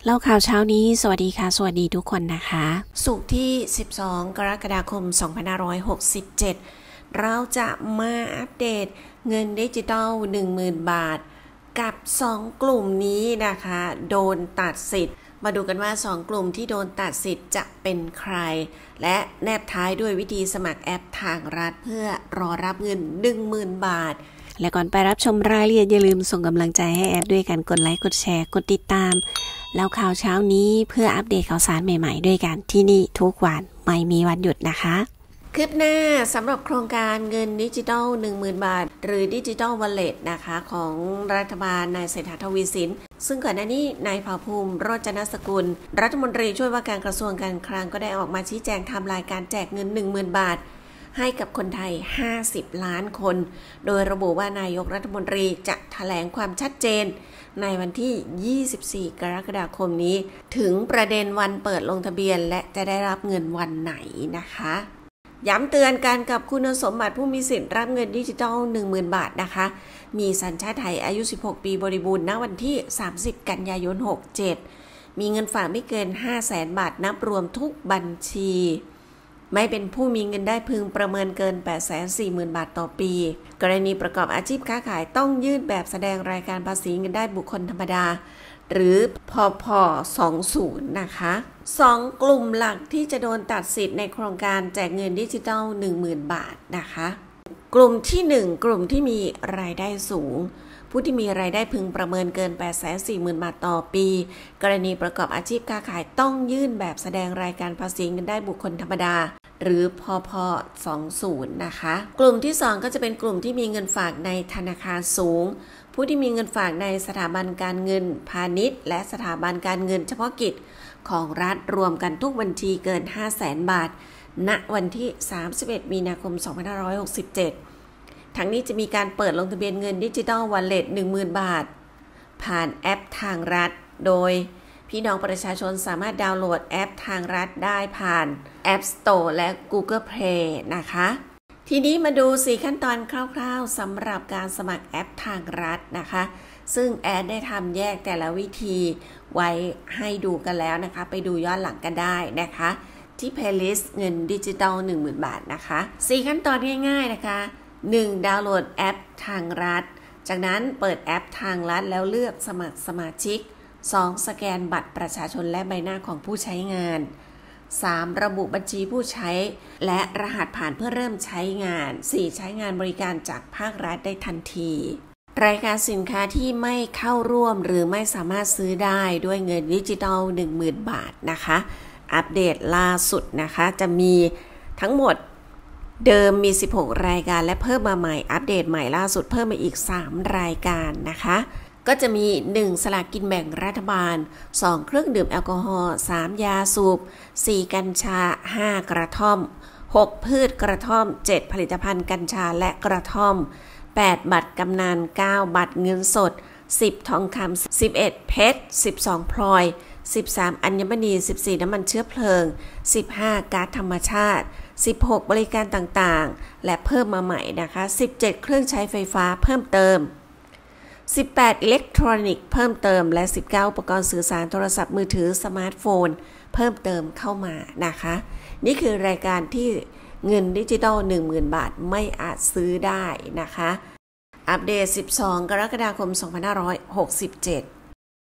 เล่าข่าวเช้านี้สวัสดีค่ะสวัสดีทุกคนนะคะศุกร์ที่12กรกฎาคม2567เราจะมาอัปเดตเงินดิจิทัล 10,000 บาทกับ2กลุ่มนี้นะคะโดนตัดสิทธิ์มาดูกันว่า2กลุ่มที่โดนตัดสิทธิ์จะเป็นใครและแนบท้ายด้วยวิธีสมัครแอปทางรัฐเพื่อรอรับเงิน 10,000 บาทและก่อนไปรับชมรายละเอียดอย่าลืมส่งกำลังใจให้แอปด้วยการกดไลค์กดแชร์กดติดตามแล้วข่าวเช้านี้เพื่ออัปเดตข่าวสารใหม่ๆด้วยกันที่นี่ทุกวันไม่มีวันหยุดนะคะคืบหน้าสำหรับโครงการเงินดิจิทัล 10,000 บาทหรือดิจิทัลวอลเล็ตนะคะของรัฐบาลนายเศรษฐาทวีสินซึ่งก่อนหน้านี้นายเผ่าภูมิโรจนสกุลรัฐมนตรีช่วยว่าการกระทรวงการคลังก็ได้ออกมาชี้แจงไทม์ไลน์การแจกเงิน 10,000 บาทให้กับคนไทย50 ล้านคนโดยระบุว่านายกรัฐมนตรีจะแถลงความชัดเจนในวันที่24กรกฎาคมนี้ถึงประเด็นวันเปิดลงทะเบียนและจะได้รับเงินวันไหนนะคะย้ำเตือนกันกับคุณสมบัติผู้มีสิทธิ์รับเงินดิจิทัล 10,000 บาทนะคะมีสัญชาติไทยอายุ16 ปีบริบูรณ์ณวันที่30กันยายน67มีเงินฝากไม่เกิน 500,000 บาทนับรวมทุกบัญชีไม่เป็นผู้มีเงินได้พึงประเมินเกิน 840,000 บาทต่อปีกรณีประกอบอาชีพค้าขายต้องยื่นแบบแสดงรายการภาษีเงินได้บุคคลธรรมดาหรือพพ20นะคะ2กลุ่มหลักที่จะโดนตัดสิทธิ์ในโครงการแจกเงินดิจิทัล 10,000 บาทนะคะกลุ่มที่1กลุ่มที่มีรายได้สูงผู้ที่มีรายได้พึงประเมินเกิน 840,000 บาทต่อปีกรณีประกอบอาชีพค้าขายต้องยื่นแบบแสดงรายการภาษีเงินได้บุคคลธรรมดาหรือพพ20นะคะกลุ่มที่2ก็จะเป็นกลุ่มที่มีเงินฝากในธนาคารสูงผู้ที่มีเงินฝากในสถาบันการเงินพาณิชย์และสถาบันการเงินเฉพาะกิจของรัฐรวมกันทุกบัญชีเกิน 500,000 บาทณวันที่31มีนาคม2567ทั้งนี้จะมีการเปิดลงทะเบียนเงินดิจิทัลวอลเล็ต 10,000 บาทผ่านแอปทางรัฐโดยพี่น้องประชาชนสามารถดาวน์โหลดแอปทางรัฐได้ผ่าน App Store และ Google Play นะคะทีนี้มาดู4ขั้นตอนคร่าวๆสำหรับการสมัครแอปทางรัฐนะคะซึ่งแอดได้ทำแยกแต่ละวิธีไว้ให้ดูกันแล้วนะคะไปดูย้อนหลังกันได้นะคะที่ Playlist เงินดิจิทัล 10,000 บาทนะคะ4ขั้นตอนง่ายๆนะคะ1. ดาวน์โหลดแอปทางรัฐจากนั้นเปิดแอปทางรัฐแล้วเลือกสมัครสมาชิก 2. สแกนบัตรประชาชนและใบหน้าของผู้ใช้งาน 3. ระบุบัญชีผู้ใช้และรหัสผ่านเพื่อเริ่มใช้งาน 4. ใช้งานบริการจากภาครัฐได้ทันทีรายการสินค้าที่ไม่เข้าร่วมหรือไม่สามารถซื้อได้ด้วยเงินดิจิทัล 10,000 บาทนะคะอัปเดตล่าสุดนะคะจะมีทั้งหมดเดิมมี16รายการและเพิ่มมาใหม่อัปเดตใหม่ล่าสุดเพิ่มมาอีก3รายการนะคะก็จะมี1สลากกินแบ่งรัฐบาล2เครื่องดื่มแอลกอฮอล์3ยาสูบ4กัญชา5กระท่อม6พืชกระท่อม7ผลิตภัณฑ์กัญชาและกระท่อม8บัตรกำนัน9บัตรเงินสด10ทองคำ11เพชร12พลอย13อัญมณี14น้ำมันเชื้อเพลิง15ก๊าซธรรมชาติ16บริการต่างๆและเพิ่มมาใหม่นะคะ17เครื่องใช้ไฟฟ้าเพิ่มเติม18อิเล็กทรอนิกส์เพิ่มเติมและ19อุปกรณ์สื่อสารโทรศัพท์มือถือสมาร์ทโฟนเพิ่มเติมเข้ามานะคะนี่คือรายการที่เงินดิจิทัล 10,000 บาทไม่อาจซื้อได้นะคะอัปเดต12กรกฎาคม2567